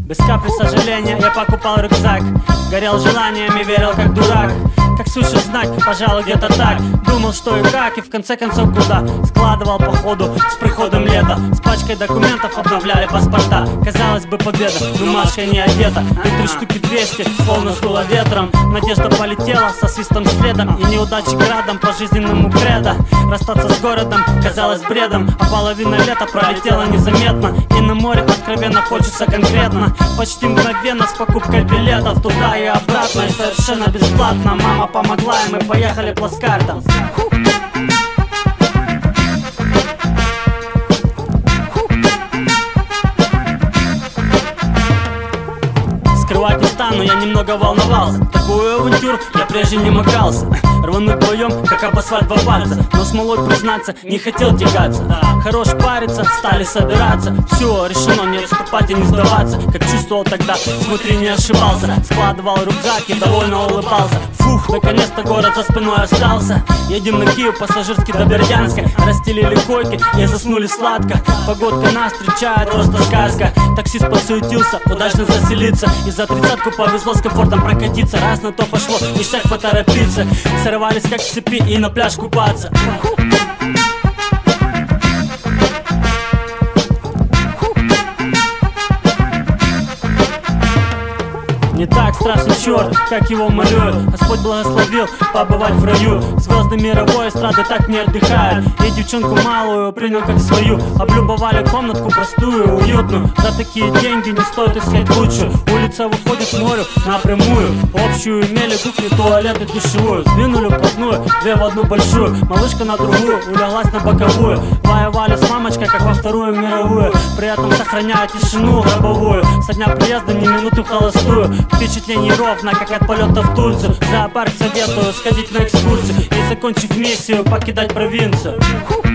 Без капли сожаления я покупал рюкзак. Горел желаниями, верил как дурак. Как суши знать, пожалуй, где-то так. Думал, что и как, и в конце концов куда. Складывал по ходу с приходом лета. С пачкой документов обновляли паспорта. Казалось бы, победа, но Машка не одета. И 3 штуки 200, словно сдуло ветром. Надежда полетела со свистом следом. И неудачи градом по жизненному кредо. Расстаться с городом казалось бредом. А половина лета пролетела незаметно. И на море откровенно хочется конкретно. Почти мгновенно с покупкой билетов туда и обратно. И совершенно бесплатно. Мама помогла, и мы поехали плацкартом. Скрывать не стану, я немного волновался. Такую авантюру я прежде не макался. Рвануть вдвоем, как об асфальт в пальца. Но смолой, признаться, не хотел тягаться. Хорош париться, стали собираться. Все, решено не отступать и не сдаваться. Как чувствовал тогда, смотри, не ошибался. Складывал рюкзак и довольно улыбался. Фух, наконец-то город за спиной остался. Едем на Киев, пассажирский до Бердянска. Расстелили койки и заснули сладко. Погодка нас встречает, просто сказка. Таксист подсуетился, удачно заселиться. И за 30-ку повезло с комфортом прокатиться. Раз на то пошло, ништяк поторопиться. Сорвались как с цепи и на пляж купаться. Не так страшно черт, как его малюют. Господь благословил побывать в раю. Звезды мировой эстрады так не отдыхают. И девчонку малую принял как свою. Облюбовали комнатку простую, уютную. За такие деньги не стоит искать лучшую. Улица выходит к морю напрямую. Общую имели кухню, туалет и душевую. Сдвинули вплотную, 2 в одну большую. Малышка на другую, улеглась на боковую. Воевали с мамочкой, как во Вторую мировую. При этом сохраняя тишину гробовую. Со дня приезда ни минуты в холостую. Впечатлений ровно, как от полета в Турцию. В зоопарк советую сходить на экскурсию. И закончив миссию, покидать провинцию.